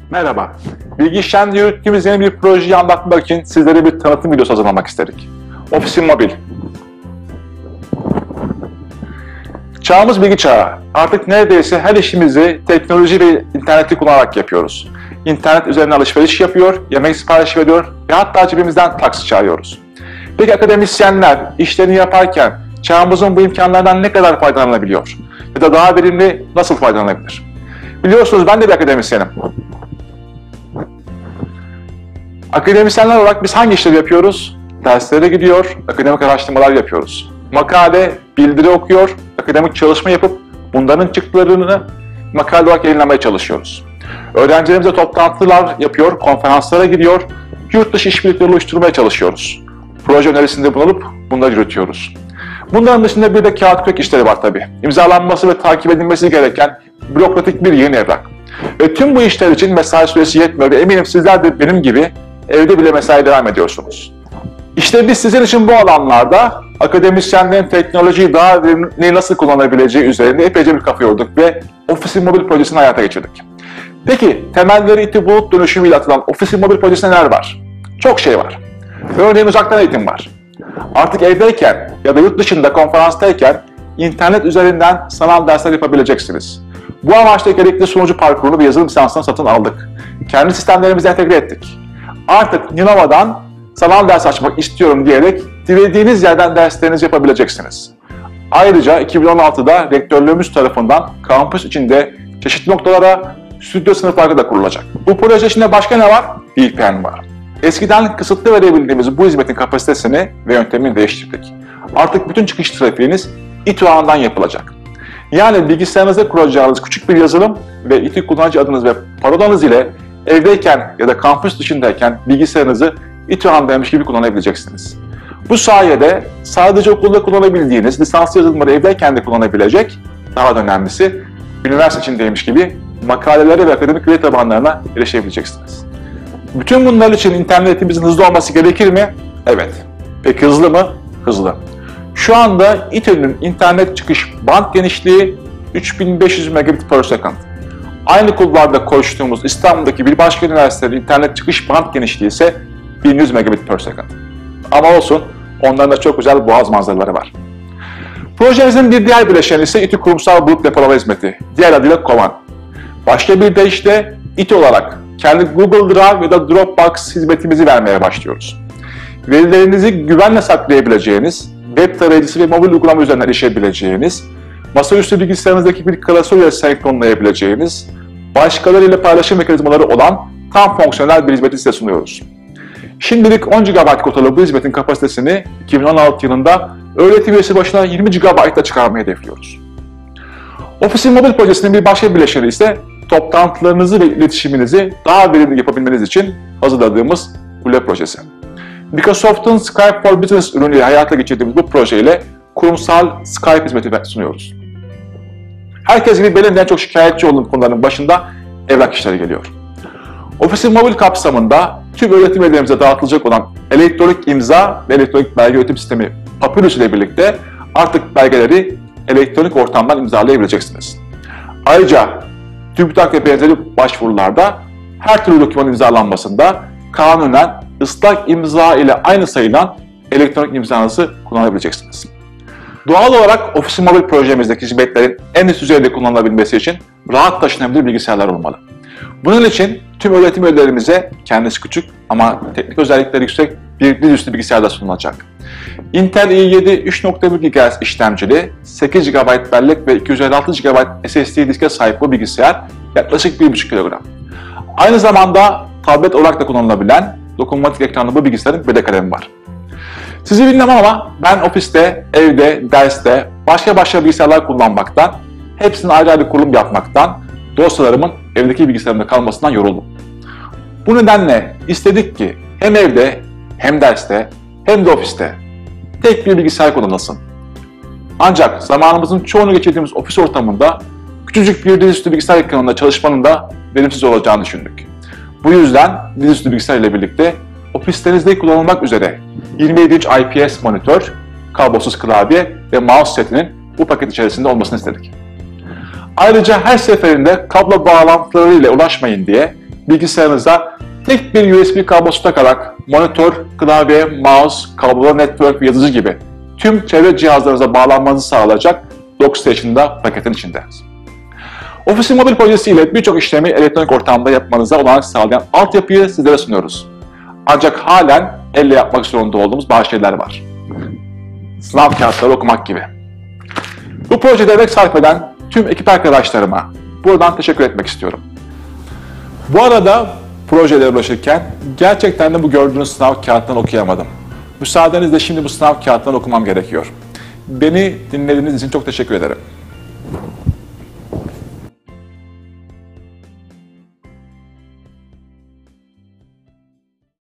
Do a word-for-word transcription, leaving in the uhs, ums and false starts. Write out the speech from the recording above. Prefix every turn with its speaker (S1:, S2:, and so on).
S1: Merhaba, Bilgi İşlem'de yürüttüğümüz yeni bir projeyi anlatmak için sizlere bir tanıtım videosu hazırlamak istedik. Ofisin Mobil. Çağımız bilgi çağı. Artık neredeyse her işimizi teknoloji ve interneti kullanarak yapıyoruz. İnternet üzerinden alışveriş yapıyor, yemek sipariş veriyor ve hatta cebimizden taksi çağırıyoruz. Peki akademisyenler işlerini yaparken çağımızın bu imkanlardan ne kadar faydalanabiliyor? Ya da daha verimli nasıl faydalanabilir? Biliyorsunuz ben de bir akademisyenim. Akademisyenler olarak biz hangi işleri yapıyoruz? Derslere gidiyor, akademik araştırmalar yapıyoruz. Makale, bildiri okuyor, akademik çalışma yapıp bunların çıktılarını makale olarak yayınlamaya çalışıyoruz. Öğrencilerimize toplantılar yapıyor, konferanslara gidiyor, yurt dışı işbirlikleri oluşturmaya çalışıyoruz. Proje önerisinde bulunup bunları yürütüyoruz. Bunların dışında bir de kağıt kürek işleri var tabii. İmzalanması ve takip edilmesi gereken bürokratik bir yığın evrak. Ve tüm bu işler için mesai süresi yetmiyor ve eminim sizler de benim gibi evde bile mesai devam ediyorsunuz. İşte biz sizin için bu alanlarda akademisyenlerin teknolojiyi daha verimli nasıl kullanabileceği üzerinde epeyce bir kafa yorduk ve Ofisin Mobil projesini hayata geçirdik. Peki temelleri İTÜ Bulut dönüşümüyle atılan Ofisin Mobil projesinde neler var? Çok şey var. Örneğin uzaktan eğitim var. Artık evdeyken ya da yurt dışında konferanstayken internet üzerinden sanal dersler yapabileceksiniz. Bu amaçla gerekli sunucu parkurunu ve yazılım lisansını satın aldık. Kendi sistemlerimize entegre ettik. Artık Ninova'dan sanal ders açmak istiyorum diyerek dilediğiniz yerden derslerinizi yapabileceksiniz. Ayrıca iki bin on altıda rektörlüğümüz tarafından kampüs içinde çeşitli noktalara stüdyo sınıfları da kurulacak. Bu proje içinde başka ne var? V P N var. Eskiden kısıtlı verebildiğimiz bu hizmetin kapasitesini ve yöntemini değiştirdik. Artık bütün çıkış trafiğiniz İTÜ ağından yapılacak. Yani bilgisayarınızda kuracağınız küçük bir yazılım ve İTÜ kullanıcı adınız ve parolanız ile evdeyken ya da kampüs dışındayken bilgisayarınızı İTÜ ağındaymış gibi kullanabileceksiniz. Bu sayede sadece okulda kullanabildiğiniz lisanslı yazılımları evdeyken de kullanabilecek, daha da önemlisi üniversite içindeymiş gibi makalelere ve akademik veri tabanlarına erişebileceksiniz. Bütün bunlar için internetimizin hızlı olması gerekir mi? Evet. Peki hızlı mı? Hızlı. Şu anda İTÜ'nün internet çıkış band genişliği üç bin beş yüz megabit per second. Aynı kulvarda koştuğumuz İstanbul'daki bir başka üniversitenin internet çıkış band genişliği ise bin yüz megabit per second. Ama olsun, onların da çok güzel boğaz manzaraları var. Projemizin bir diğer bileşeni ise İTÜ Kurumsal Bulut Depolama Hizmeti, diğer adıyla KOVAN. Başka bir deyişle İTÜ olarak kendi Google Drive ya da Dropbox hizmetimizi vermeye başlıyoruz. Verilerinizi güvenle saklayabileceğiniz, web tarayıcısı ve mobil uygulama üzerinden erişebileceğiniz, masaüstü bilgisayarınızdaki bir klasör ile senkronlayabileceğiniz, başkalarıyla paylaşım mekanizmaları olan tam fonksiyonel bir hizmeti size sunuyoruz. Şimdilik on gigabayt kotalı bu hizmetin kapasitesini iki bin on altı yılında öğretim üyesi başına yirmi gigabayt'la çıkarmayı hedefliyoruz. Ofisin Mobil projesinin bir başka bileşeni ise toplantılarınızı ve iletişiminizi daha verimli yapabilmeniz için hazırladığımız Hule projesi. Microsoft'un Skype for Business ürünüyle hayata geçirdiğimiz bu projeyle kurumsal Skype hizmeti sunuyoruz. Herkes gibi benim de en çok şikayetçi olduğum konuların başında evrak işleri geliyor. Ofisin Mobil kapsamında tüm öğretim üyelerimize dağıtılacak olan elektronik imza ve elektronik belge öğretim sistemi Papyrus ile birlikte artık belgeleri elektronik ortamdan imzalayabileceksiniz. Ayrıca TÜBİTAK ve benzeri başvurularda her türlü dokümanın imzalanmasında kanunen ıslak imza ile aynı sayılan elektronik imzanızı kullanabileceksiniz. Doğal olarak Ofisin Mobil projemizdeki hizmetlerin en üst düzeyde kullanılabilmesi için rahat taşınabilir bilgisayarlar olmalı. Bunun için tüm öğretim üyelerimize kendisi küçük ama teknik özellikleri yüksek bir dizüstü bilgisayarda sunulacak. Intel i yedi üç nokta bir gigahertz işlemcili, sekiz gigabayt bellek ve iki yüz elli altı gigabayt S S D diske sahip bu bilgisayar yaklaşık bir buçuk kilogram. Aynı zamanda tablet olarak da kullanılabilen dokunmatik ekranlı bu bilgisayarın bebek kalemi var. Sizi bilmem ama ben ofiste, evde, derste, başka başka bilgisayarlar kullanmaktan, hepsinin ayrı ayrı kurulum yapmaktan, dosyalarımın evdeki bilgisayarımda kalmasından yoruldum. Bu nedenle istedik ki hem evde, hem derste, hem de ofiste tek bir bilgisayar kullanılsın. Ancak zamanımızın çoğunu geçirdiğimiz ofis ortamında küçücük bir dizüstü bilgisayar ekranında çalışmanın da verimsiz olacağını düşündük. Bu yüzden dizüstü bilgisayar ile birlikte ofislerinizde kullanılmak üzere yirmi yedi inç I P S monitör, kablosuz klavye ve mouse setinin bu paket içerisinde olmasını istedik. Ayrıca her seferinde kablo bağlantıları ile ulaşmayın diye bilgisayarınıza tek bir U S B kablosu takarak monitör, klavye, mouse, kablolu network ve yazıcı gibi tüm çevre cihazlarınıza bağlanmanızı sağlayacak DocStation'da paketin içinde. Ofisin mobil projesi ile birçok işlemi elektronik ortamda yapmanıza olanak sağlayan altyapıyı sizlere sunuyoruz. Ancak halen elle yapmak zorunda olduğumuz bazı şeyler var. Sınav kağıtları okumak gibi. Bu projede emek sarf eden tüm ekip arkadaşlarıma buradan teşekkür etmek istiyorum. Bu arada projelere ulaşırken gerçekten de bu gördüğünüz sınav kağıtlarını okuyamadım. Müsaadenizle şimdi bu sınav kağıtlarını okumam gerekiyor. Beni dinlediğiniz için çok teşekkür ederim.